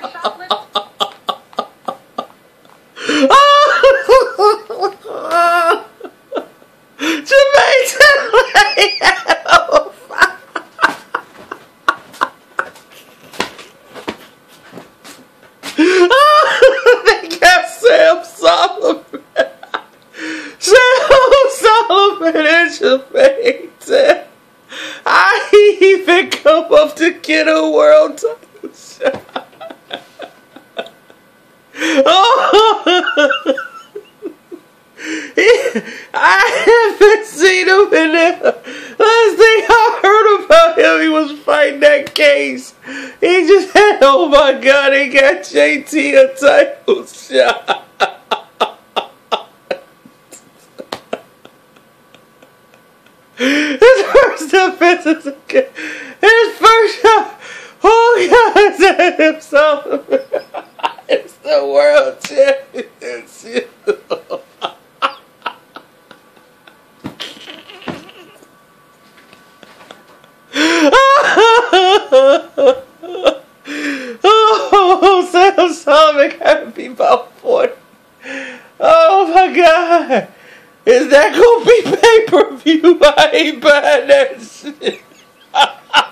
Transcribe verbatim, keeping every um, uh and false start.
chocolate. Jermaine Taylor. They got Sam Soliman. Sam Soliman and Jermaine Taylor. I even come up to get a world title shot. Oh. I haven't seen him in there. Last thing I heard about him, he was fighting that case. He just had, oh my God, he got J T a title shot. His first defense is okay. His first shot. Oh God, it's himself. It's the world championship. Oh, Sam Soliman gotta be about forty. Oh my God. Is that gonna be pay-per-view? I ain't buying that shit.